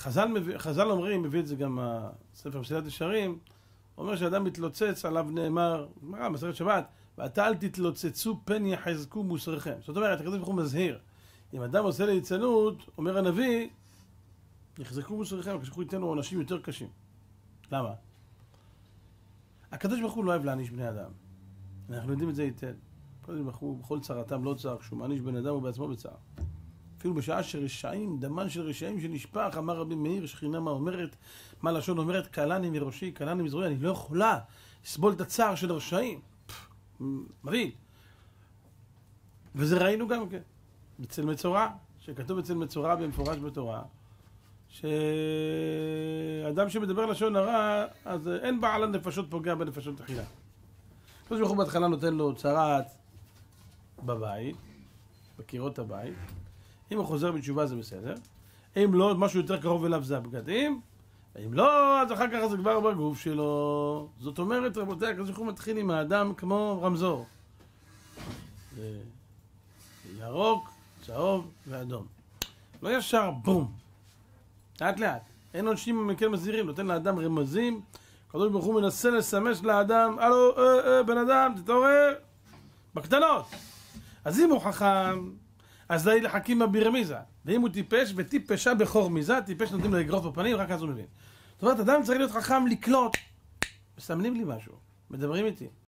חז"ל אומרים, מביא את זה גם הספר מסילת ישרים, אומר שאדם מתלוצץ, עליו נאמר, מסכת שבת, ואתה אל תתלוצצו פן יחזקו מוסריכם. זאת אומרת, הקדוש ברוך הוא מזהיר. אם אדם עושה ליצנות, אומר הנביא, יחזקו מוסריכם, הקדוש ברוך הוא ייתן לו עונשים יותר קשים. למה? הקדוש ברוך הוא לא אוהב להעניש בני אדם. אנחנו יודעים את זה היטב. הקדוש ברוך הוא בכל צרתם לא צער, כשהוא מעניש בן אדם הוא בעצמו בצער. אפילו בשעה שרשעים, דמן של רשעים שנשפך, אמר רבי מאיר, שכינה מה אומרת, מה לשון אומרת, קלני מראשי, קלני מזרועי, אני לא יכולה לסבול את הצער של רשעים. מבין. וזה ראינו גם כן, בצל מצורע, שכתוב בצל מצורע במפורש בתורה, שאדם שמדבר לשון הרע, אז אין בעל הנפשות פוגע בנפשות תחילה. הקדוש ברוך הוא בהתחלה נותן לו צרת בבית, בקירות הבית. אם הוא חוזר בתשובה זה בסדר. אם לא, משהו יותר קרוב אליו זה הבגדים. אם לא, אז אחר כך זה כבר בגוף שלו. זאת אומרת, רבותיי, הקדוש ברוך הוא מתחיל עם האדם כמו רמזור. ירוק, צהוב ואדום. לא ישר, בום. לאט לאט. אין עונשים מכן מזהירים, נותן לאדם רמזים. הקדוש ברוך הוא מנסה לסמס לאדם, הלו, בן אדם, תתעורר. בקטנות. אז אם הוא חכם, אז די לחכימה ברמיזה. ואם הוא טיפש, וטיפשה בחור מיזה, טיפש נותנים לו אגרוף בפנים, רק אז הוא מבין. זאת אומרת, אדם צריך להיות חכם לקלוט. מסמנים לי משהו, מדברים איתי.